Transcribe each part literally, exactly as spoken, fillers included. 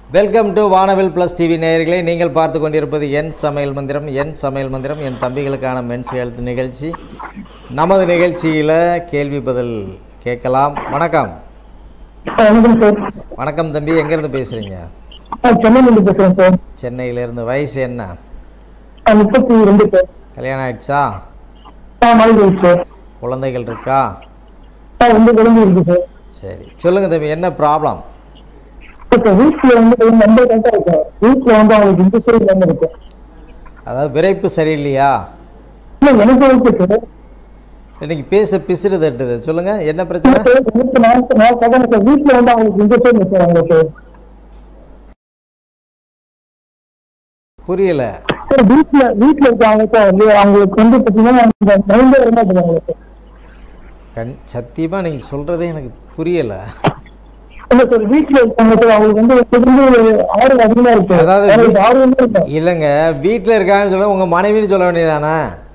Welcome to Vanavil plus TV நேயர்களே, நீங்கள் பார்த்து கொண்டிருப்பது என் சமையல் மந்திரம். என் சமையல் மந்திரம் என் தம்பிகளுக்கான மென்ஸ் ஹெல்த் நிகழ்ச்சி. நமது நிகழ்ச்சியில் கேள்வி பதில் கேட்கலாம். வணக்கம். வணக்கம் தம்பி, எங்கேருந்து பேசுகிறீங்க? சென்னையிலிருந்து பேசுகிறேன் சார். சென்னையிலேருந்து. வயசு என்ன? முப்பத்தி ரெண்டு சார். கல்யாணம் ஆயிடுச்சா? சார் குழந்தைகள் இருக்கா? ரெண்டு குழந்தை இருக்கு சார். சரி, சொல்லுங்கள் தம்பி, என்ன ப்ராப்ளம்? வீட்டில் வந்து நம்பர் கரெக்டாக இருக்கு. வீட்டில் வந்து அவங்களுக்கு இந்த சைடு இல்லாமல் இருக்கு. அதாவது விரைப்பு சரியில்லையா? இல்லை, எனக்கு இருக்கு சார். இன்னைக்கு பேச பிசுறு தட்டுது. சொல்லுங்கள், என்ன பிரச்சனை? வீட்டில் வந்து அவங்களுக்கு இந்த சைடு சார். அவங்களுக்கு புரியல. சார் வீட்டில் வீட்டில் இருக்காங்க. அவங்களுக்கு வந்து பார்த்தீங்கன்னா மைண்டே வர மாட்டேங்குது அவங்களுக்கு. கண் சத்தியமாக நீங்கள் சொல்கிறதே எனக்கு புரியலை. இல்ல சார், வீட்டுல இருக்காங்க சார். அவங்களுக்கு வந்து ஆர்வம் அதிகமா இருக்கு. அதாவது இல்லைங்க, வீட்டில் இருக்காங்கன்னு சொல்ல உங்க மனைவின்னு சொல்ல வேண்டியதானே?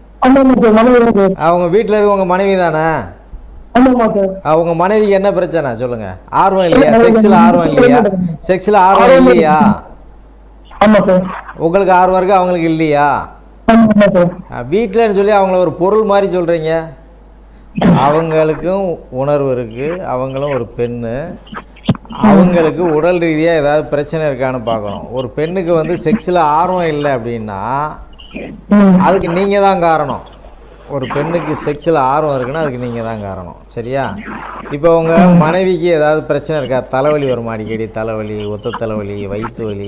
அவங்க வீட்டில் இருக்க உங்க மனைவி தானே? அவங்க மனைவிக்கு என்ன பிரச்சனை சொல்லுங்க? ஆர்வம் இல்லையா? செக்ஸ்ல ஆர்வம் இல்லையா? செக்ஸ்ல ஆர்வம் இல்லையா? உங்களுக்கு ஆர்வம் இருக்கு, அவங்களுக்கு இல்லையா? வீட்டிலன்னு சொல்லி அவங்கள ஒரு பொருள் மாதிரி சொல்றீங்க. அவங்களுக்கும் உணர்வு இருக்கு, அவங்களும் ஒரு பெண்ணு. அவங்களுக்கு உடல் ரீதியாக ஏதாவது பிரச்சனை இருக்கான்னு பார்க்கணும். ஒரு பெண்ணுக்கு வந்து செக்ஸில் ஆர்வம் இல்லை அப்படின்னா அதுக்கு நீங்கள் தான் காரணம். ஒரு பெண்ணுக்கு செக்ஸில் ஆர்வம் இருக்குன்னா அதுக்கு நீங்கள் தான் காரணம். சரியா? இப்போ உங்கள் மனைவிக்கு ஏதாவது பிரச்சனை இருக்கா? தலைவலி வருமா? அடிக்கடி தலைவலி, ஒத்த தலைவலி, வயிற்று வலி,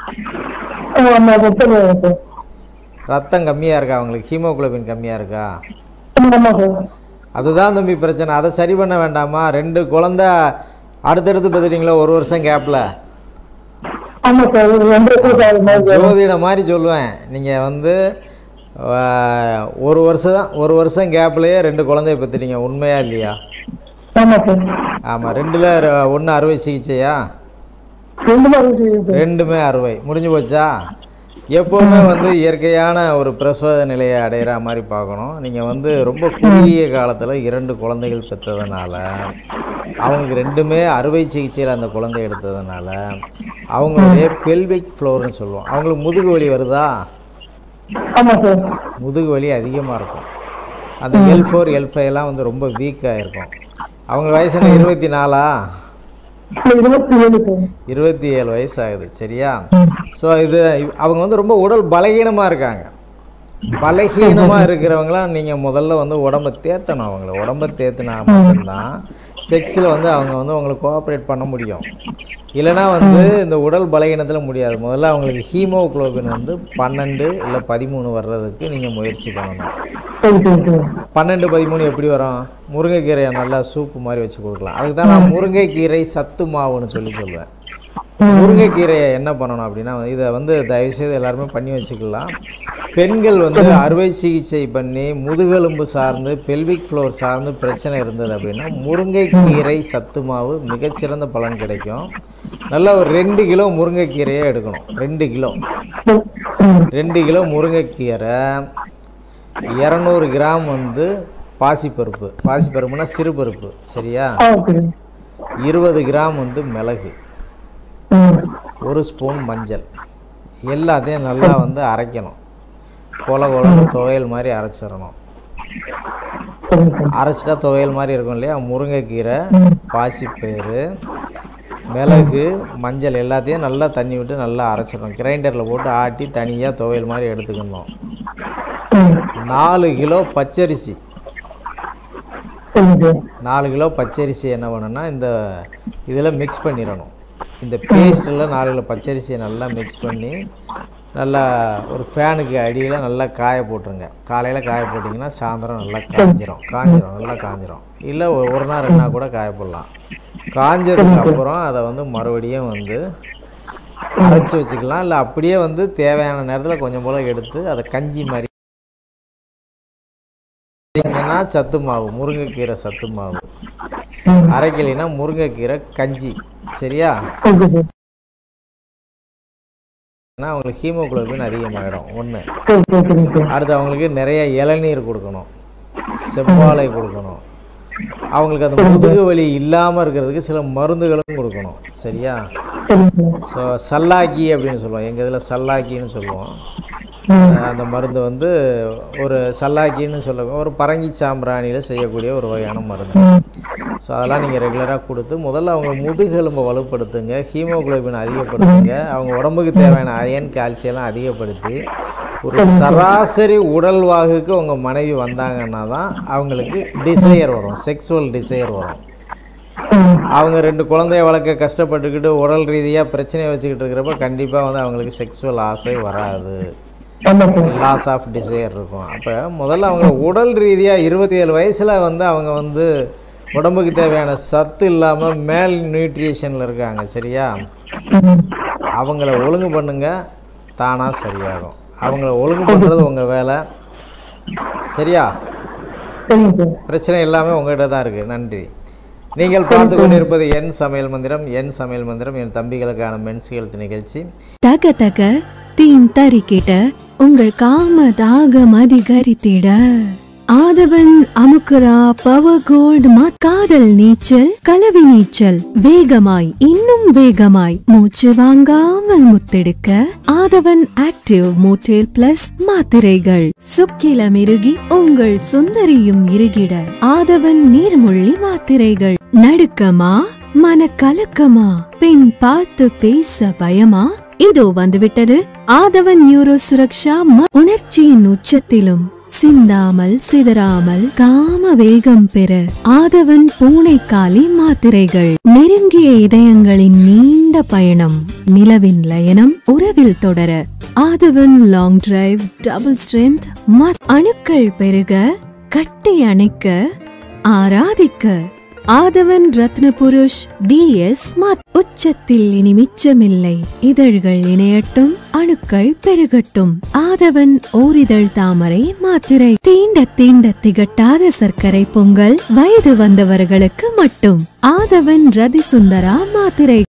ரத்தம் கம்மியாக இருக்கா? அவங்களுக்கு ஹீமோகுளோபின் கம்மியாக இருக்கா? அதுதான் தம்பி பிரச்சனை. அதை சரி பண்ண வேண்டாமா? ரெண்டு குழந்தை அடுத்தடுத்து பார்த்துட்டீங்களா ஒரு வருஷம் கேப்பில்? ஜோதிட மாதிரி சொல்லுவேன். நீங்கள் வந்து ஒரு வருஷம் ஒரு வருஷம் கேப்லேயே ரெண்டு குழந்தைய பார்த்துட்டீங்க, உண்மையா இல்லையா? ஆமாம். ரெண்டில் ஒன்று அறுவை சிகிச்சையா? ரெண்டுமே அறுவை முடிஞ்சு போச்சா? எப்போவுமே வந்து இயற்கையான ஒரு பிரசவ நிலையை அடையிற மாதிரி பார்க்கணும். நீங்கள் வந்து ரொம்ப குறுகிய காலத்தில் இரண்டு குழந்தைகள் பெற்றதுனால, அவங்களுக்கு ரெண்டுமே அறுவை சிகிச்சையில் அந்த குழந்தை எடுத்ததுனால அவங்களுடைய பெல்விக் ஃப்ளோர்னு சொல்லுவோம். அவங்களுக்கு முதுகு வலி வருதா? முதுகு வலி அதிகமாக இருக்கும். அந்த எல் ஃபோர் எல் ஃபைவ்லாம் வந்து ரொம்ப வீக்காக இருக்கும். அவங்க வயசு என்ன? இருபத்தி நாலா? இருபத்தி ஏழு வயசு ஆகுது. சரியா? ஸோ இது அவங்க வந்து ரொம்ப உடல் பலகீனமாக இருக்காங்க. பலகீனமாக இருக்கிறவங்களாம் நீங்கள் முதல்ல வந்து உடம்பை தேற்றணும். அவங்கள உடம்பை தேற்றினா மட்டும்தான் செக்ஸில் வந்து அவங்க வந்து உங்களுக்கு கோஆப்ரேட் பண்ண முடியும். இல்லைனா வந்து இந்த உடல் பலகீனத்தில் முடியாது. முதல்ல அவங்களுக்கு ஹீமோகுளோபின் வந்து பன்னெண்டு இல்லை பதிமூணு வர்றதுக்கு நீங்கள் முயற்சி பண்ணணும். பன்னெண்டு பதிமூணு எப்படி வரும்? முருங்கைக்கீரையை நல்லா சூப்பு மாதிரி வச்சு கொடுக்கலாம். அதுக்கு தான் நான் முருங்கைக்கீரை சத்து மாவுன்னு சொல்லி சொல்லுவேன். முருங்கைக்கீரையை என்ன பண்ணணும் அப்படின்னா, இதை வந்து தயவுசெய்து எல்லாருமே பண்ணி வச்சுக்கலாம். பெண்கள் வந்து அறுவை சிகிச்சை பண்ணி முதுகெலும்பு சார்ந்து பெல்விக் ஃப்ளோர் சார்ந்து பிரச்சனை இருந்தது அப்படின்னா முருங்கைக்கீரை சத்து மாவு மிகச்சிறந்த பலன் கிடைக்கும். நல்லா ஒரு ரெண்டு கிலோ முருங்கைக்கீரையை எடுக்கணும். ரெண்டு கிலோ ரெண்டு கிலோ முருங்கைக்கீரை, இரநூறு கிராம் வந்து பாசிப்பருப்பு. பாசிப்பருப்புனா சிறுபருப்பு. சரியா? இருபது கிராம் வந்து மிளகு, ஒரு ஸ்பூன் மஞ்சள், எல்லாத்தையும் நல்லா வந்து அரைக்கணும். கொல கொலன்னு துவையல் மாதிரி அரைச்சிடணும். அரைச்சிட்டா துவையல் மாதிரி இருக்கும் இல்லையா? முருங்கைக்கீரை, பாசிப்பயிறு, மிளகு, மஞ்சள் எல்லாத்தையும் நல்லா தண்ணி விட்டு நல்லா அரைச்சிடணும். கிரைண்டரில் போட்டு ஆட்டி தனியாக துவையல் மாதிரி எடுத்துக்கணும். நாலு கிலோ பச்சரிசி நாலு கிலோ பச்சரிசி என்ன பண்ணணும்னா இந்த இதில் மிக்ஸ் பண்ணிடணும். இந்த பேஸ்ட்டில் நாலு கிலோ பச்சரிசியை நல்லா மிக்ஸ் பண்ணி நல்லா ஒரு ஃபேனுக்கு அடியில் நல்லா காய போட்டுருங்க. காலையில் காய போட்டிங்கன்னா சாயந்தரம் நல்லா காஞ்சிரும். காஞ்சிரும் நல்லா காஞ்சிரும். இல்லை ஒரு நாள் ரெண்டு நாள் கூட காய போடலாம். காஞ்சதுக்கு அப்புறம் அதை வந்து மறுபடியும் வந்து அரைச்சி வச்சுக்கலாம். இல்லை அப்படியே வந்து தேவையான நேரத்தில் கொஞ்சம் போல் எடுத்து அதை கஞ்சி மாதிரி அரைக்கிங்கன்னா சத்து மாவு, முருங்கைக்கீரை சத்து மாவு. அரைக்கலைன்னா முருங்கைக்கீரை கஞ்சி. சரியா? அவங்களுக்கு ஹீமோகுளோபின் அதிகமாகிடும். ஒன்று. அடுத்து அவங்களுக்கு நிறைய இளநீர் கொடுக்கணும், செவ்வாழை கொடுக்கணும். அவங்களுக்கு அந்த முதுகு வலி இல்லாமல் இருக்கிறதுக்கு சில மருந்துகளும் கொடுக்கணும். சரியா? ஸோ சல்லாக்கி அப்படின்னு சொல்லுவோம், எங்கள் இதில் சல்லாக்கின்னு சொல்லுவோம். அந்த மருந்து வந்து ஒரு சல்லாக்கின்னு சொல்ல ஒரு பரங்கி சாம்பிராணியில் செய்யக்கூடிய ஒரு வகையான மருந்து. ஸோ அதெல்லாம் நீங்கள் ரெகுலராக கொடுத்து முதல்ல அவங்க முதுகெலும்பை வலுப்படுத்துங்க, ஹீமோகுளோபின் அதிகப்படுத்துங்க, அவங்க உடம்புக்கு தேவையான அயன் கால்சியெல்லாம் அதிகப்படுத்தி ஒரு சராசரி உடல்வாகுக்கு உங்கள் மனைவி வந்தாங்கன்னா தான் அவங்களுக்கு டிசையர் வரும், செக்ஸுவல் டிசையர் வரும். அவங்க ரெண்டு குழந்தைய வளர்க்க கஷ்டப்பட்டுக்கிட்டு உடல் ரீதியாக பிரச்சனையை வச்சுக்கிட்டு இருக்கிறப்ப கண்டிப்பாக வந்து அவங்களுக்கு செக்ஸுவல் ஆசை வராது, லாஸ் ஆஃப் டிசையர் இருக்கும். அப்போ முதல்ல அவங்க உடல் ரீதியாக இருபத்தி ஏழு வயசில் வந்து அவங்க வந்து உடம்புக்கு தேவையான சத்து இல்லாமல் மேல் நியூட்ரிஷனில் இருக்காங்க. சரியா? அவங்கள ஒழுங்கு பண்ணுங்க, தானாக சரியாகும். அவங்கள ஒழுங்கு பண்ணுறது உங்கள் வேலை. சரியா? பிரச்சனை எல்லாமே உங்கள்கிட்ட தான் இருக்குது. நன்றி. நீங்கள் பார்த்து கொண்டிருப்பது என் சமையல் மந்திரம். என் சமையல் மந்திரம் என் தம்பிகளுக்கான மென்ஸ் ஹெல்த் நிகழ்ச்சி. தக தக தீம் தரிக்கிட்ட உங்கள் காம தாகம் அதிகரித்திட ஆதவன் அமுக்கரா பவர் கோல்ட் காதல் நீச்சல் கலவி நீச்சல் வேகமாய் இன்னும் வேகமாய் மூச்சு வாங்காமல் முத்தெடுக்க ஆதவன் ஆக்டிவ் மோட்டேல் பிளஸ் மாத்திரைகள். சுக்கிலம் இறுகி உங்கள் சுந்தரியும் இறுகிட ஆதவன் நீர்மொழி மாத்திரைகள். நடுக்கமா மன கலக்கமா பெண் பார்த்து பேச பயமா? இதோ வந்துவிட்டது ஆதவன் நியூரோ சுரக்ஷா. உணர்ச்சியின் உச்சத்திலும் சிந்தாமல் சிதறாமல் காம வேகம் பெற ஆதவன் பூனைக்காலி மாத்திரைகள். நெருங்கிய இதயங்களின் நீண்ட பயணம் நிலவின் லயனம் உறவில் தொடர ஆதவன் லாங் டிரைவ் டபுள் ஸ்ட்ரென்த். அணுக்கள் பெருக கட்டி அணைக்க ஆராதிக்க ஆதவன் ரத்ன புருஷ் டிஎஸ் மாத். உச்சத்தில் இனி மிச்சமில்லை, இதழ்கள் இணையட்டும் அணுக்கள் பெருகட்டும். ஆதவன் ஓரிதழ் தாமரை மாத்திரை. தீண்ட தீண்ட திகட்டாத சர்க்கரை பொங்கல் வயது வந்தவர்களுக்கு மட்டும். ஆதவன் ரதி சுந்தரா மாத்திரை.